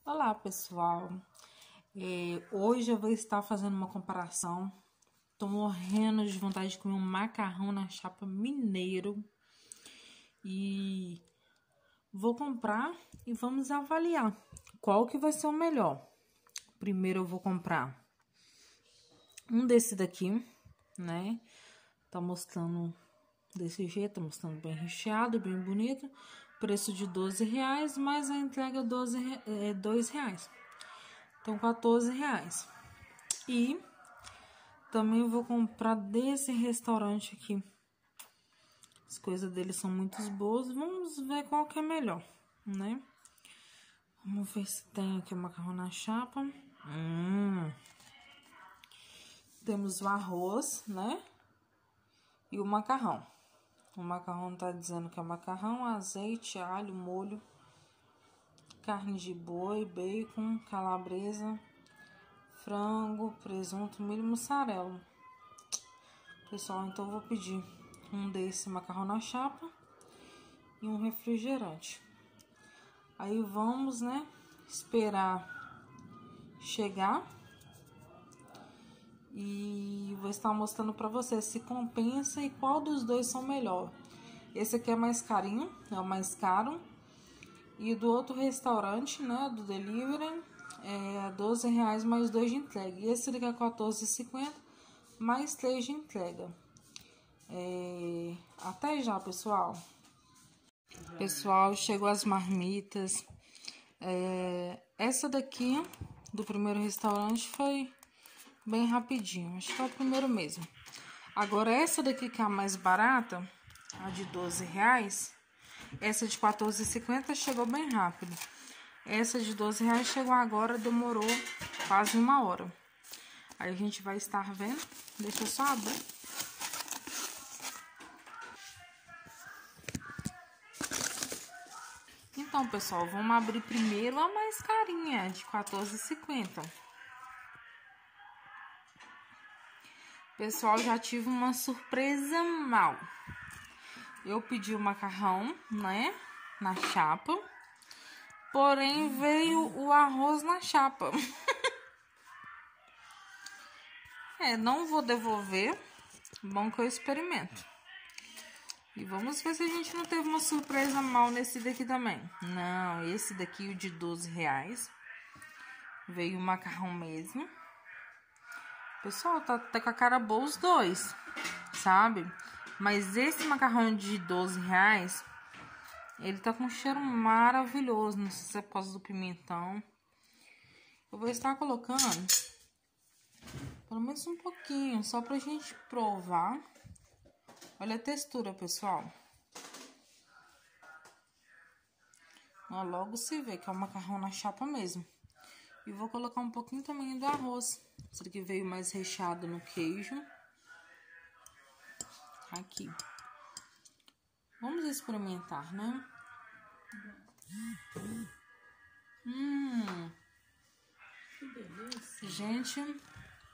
Olá, pessoal. Hoje eu vou estar fazendo uma comparação. Tô morrendo de vontade de comer um macarrão na chapa mineiro. E vou comprar e vamos avaliar qual que vai ser o melhor. Primeiro eu vou comprar um desse daqui, né? Tá mostrando desse jeito, tá mostrando bem recheado, bem bonito. Preço de R$12, mas a entrega é R$2. Então, R$14. E também vou comprar desse restaurante aqui. As coisas deles são muito boas. Vamos ver qual que é melhor, né? Vamos ver se tem aqui o macarrão na chapa. Temos o arroz, né? E o macarrão. O macarrão tá dizendo que é macarrão, azeite, alho, molho, carne de boi, bacon, calabresa, frango, presunto, milho e mussarela. Pessoal, então eu vou pedir um desse macarrão na chapa e um refrigerante. Aí vamos, né, esperar chegar e vou estar mostrando pra vocês se compensa e qual dos dois são melhor. Esse aqui é mais carinho, é o mais caro. E do outro restaurante, né, do delivery, é R$12 mais 2 de entrega. E esse daqui é R$14,50 mais 3 de entrega. Até já, pessoal. Pessoal, chegou as marmitas. Essa daqui do primeiro restaurante foi bem rapidinho. Acho que é o primeiro mesmo. Agora, essa daqui que é a mais barata, a de R$12. Essa de R$14,50 chegou bem rápido. Essa de R$12 chegou agora, demorou quase 1 hora. Aí a gente vai estar vendo. Deixa eu só abrir. Então, pessoal, vamos abrir primeiro a mais carinha, de R$14,50. Pessoal, já tive uma surpresa mal. Eu pedi o macarrão, né, na chapa, porém veio o arroz na chapa. Não vou devolver, bom que eu experimento. E vamos ver se a gente não teve uma surpresa mal nesse daqui também. Não, esse daqui, o de R$12, veio o macarrão mesmo. Pessoal, tá até com a cara boa os dois, sabe? Mas esse macarrão de R$12, ele tá com um cheiro maravilhoso. Não sei se é por causa do pimentão. Eu vou estar colocando pelo menos um pouquinho, só pra gente provar. Olha a textura, pessoal. Ó, logo se vê que é o macarrão na chapa mesmo. E vou colocar um pouquinho também do arroz. Esse aqui veio mais recheado no queijo. Aqui. Vamos experimentar, né? Que delícia. Gente.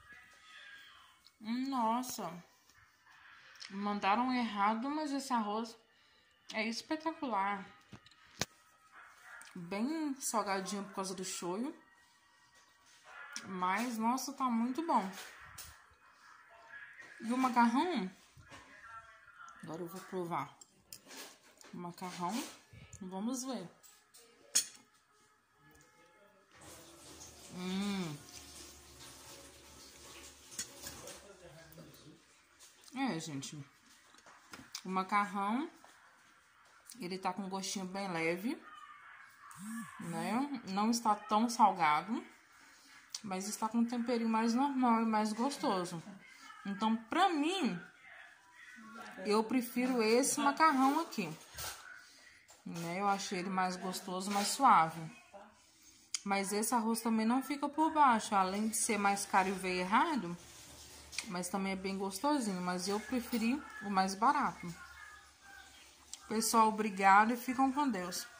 Nossa. Mandaram errado, mas esse arroz é espetacular. Bem salgadinho por causa do shoyu. Mas, nossa, tá muito bom. E o macarrão... Agora eu vou provar o macarrão. Vamos ver. Gente. O macarrão, ele tá com um gostinho bem leve, né? Não está tão salgado, mas está com um temperinho mais normal e mais gostoso. Então, pra mim, eu prefiro esse macarrão aqui, né? Eu achei ele mais gostoso, mais suave. Mas esse arroz também não fica por baixo, além de ser mais caro e veio errado, mas também é bem gostosinho. Mas eu preferi o mais barato. Pessoal, obrigado e ficam com Deus.